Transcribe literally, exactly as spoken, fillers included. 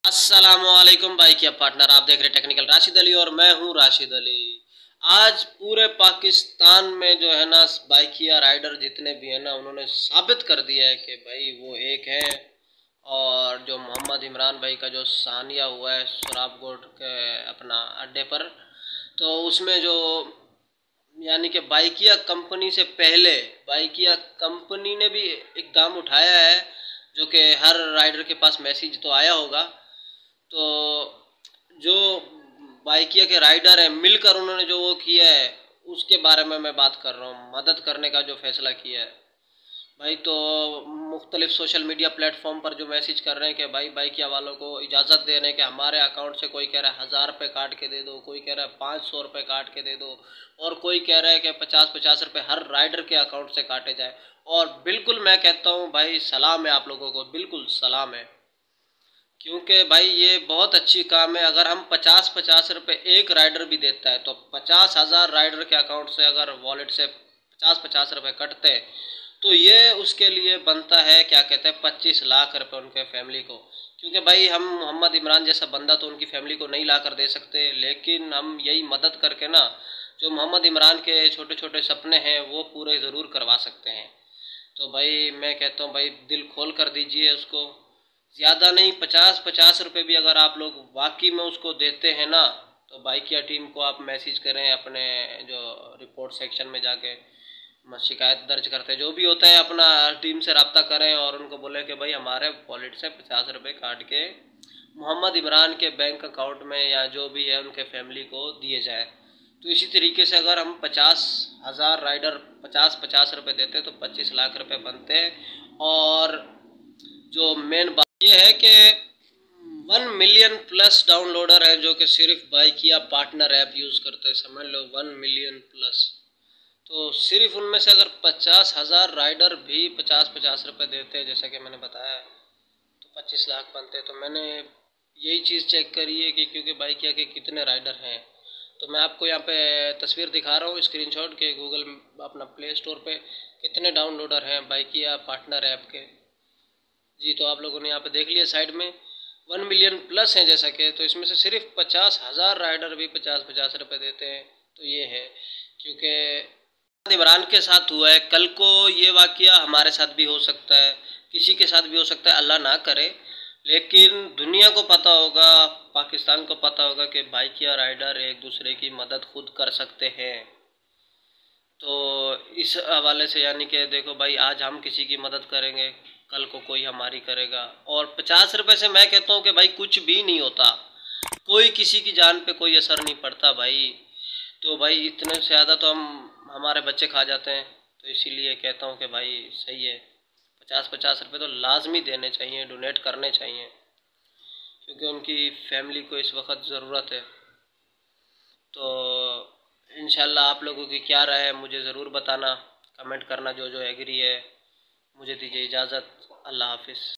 अस्सलामुअलैकुम भाई क्या पार्टनर, आप देख रहे टेक्निकल राशिद अली और मैं हूं राशिद अली। आज पूरे पाकिस्तान में जो है ना बाइकिया राइडर जितने भी है ना उन्होंने साबित कर दिया है कि भाई वो एक है। और जो मोहम्मद इमरान भाई का जो सानिया हुआ है सुराबगोट के अपना अड्डे पर, तो उसमें जो यानी कि बाइकिया कंपनी से पहले बाइकिया कंपनी ने भी इकदाम उठाया है, जो कि हर राइडर के पास मैसेज तो आया होगा। तो जो बाइकिया के राइडर हैं मिलकर उन्होंने जो वो किया है उसके बारे में मैं बात कर रहा हूँ, मदद करने का जो फैसला किया है भाई। तो मुख्तलिफ सोशल मीडिया प्लेटफॉर्म पर जो मैसेज कर रहे हैं कि भाई बाइकिया वालों को इजाज़त दे रहे हैं कि हमारे अकाउंट से, कोई कह रहा है हज़ार रुपये काट के दे दो, कोई कह रहा है पाँच सौ रुपये काट के दे दो, और कोई कह रहा है कि पचास पचास रुपये हर राइडर के अकाउंट से काटे जाए। और बिल्कुल मैं कहता हूँ भाई सलाम है आप लोगों को, बिल्कुल सलाम है, क्योंकि भाई ये बहुत अच्छी काम है। अगर हम पचास पचास रुपये एक राइडर भी देता है तो पचास हज़ार राइडर के अकाउंट से अगर वॉलेट से पचास पचास रुपये कटते हैं तो ये उसके लिए बनता है क्या कहते हैं पच्चीस लाख रुपए उनके फैमिली को। क्योंकि भाई हम मोहम्मद इमरान जैसा बंदा तो उनकी फैमिली को नहीं ला कर दे सकते, लेकिन हम यही मदद करके ना जो मोहम्मद इमरान के छोटे छोटे सपने हैं वो पूरे ज़रूर करवा सकते हैं। तो भाई मैं कहता हूँ भाई दिल खोल कर दीजिए उसको, ज़्यादा नहीं, पचास पचास रुपये भी अगर आप लोग वाकई में उसको देते हैं ना तो बाइकिया टीम को आप मैसेज करें, अपने जो रिपोर्ट सेक्शन में जाके शिकायत दर्ज करते हैं, जो भी होता है अपना टीम से रब्ता करें और उनको बोले कि भाई हमारे वॉलेट से पचास रुपये काट के मोहम्मद इमरान के बैंक अकाउंट में या जो भी है उनके फैमिली को दिए जाए। तो इसी तरीके से अगर हम पचास हज़ार राइडर पचास पचास रुपये देते तो पच्चीस लाख रुपए बनते हैं। और जो मेन बात यह है कि वन मिलियन प्लस डाउनलोडर है जो कि सिर्फ बाइकिया पार्टनर ऐप यूज़ करते हैं, समझ लो वन मिलियन प्लस। तो सिर्फ उनमें से अगर पचास हज़ार राइडर भी पचास पचास रुपये देते हैं जैसा कि मैंने बताया तो पच्चीस लाख बनते। तो मैंने यही चीज़ चेक करी है कि क्योंकि बाइकिया के कितने राइडर हैं, तो मैं आपको यहाँ पे तस्वीर दिखा रहा हूँ स्क्रीनशॉट के, गूगल अपना प्ले स्टोर पे कितने डाउनलोडर हैं बाइकिया पार्टनर ऐप के। जी तो आप लोगों ने यहाँ पे देख लिया साइड में वन मिलियन प्लस हैं जैसा कि, तो इसमें से सिर्फ पचास हज़ार राइडर भी पचास पचास रुपये देते हैं। तो ये है क्योंकि इमरान के साथ हुआ है, कल को ये वाकया हमारे साथ भी हो सकता है, किसी के साथ भी हो सकता है, अल्लाह ना करे। लेकिन दुनिया को पता होगा, पाकिस्तान को पता होगा कि बाइकिया राइडर एक दूसरे की मदद खुद कर सकते हैं। तो इस हवाले से यानी कि देखो भाई आज हम किसी की मदद करेंगे, कल को कोई हमारी करेगा। और पचास रुपये से मैं कहता हूँ कि भाई कुछ भी नहीं होता, कोई किसी की जान पे कोई असर नहीं पड़ता भाई। तो भाई इतने से ज़्यादा तो हम हमारे बच्चे खा जाते हैं। तो इसीलिए कहता हूँ कि भाई सही है, पचास पचास रुपये तो लाजमी देने चाहिए, डोनेट करने चाहिए, क्योंकि उनकी फैमिली को इस वक्त ज़रूरत है। तो इंशाल्लाह आप लोगों की क्या राय है मुझे ज़रूर बताना, कमेंट करना, जो जो एग्री है। मुझे दीजिए इजाज़त, अल्लाह हाफिज़।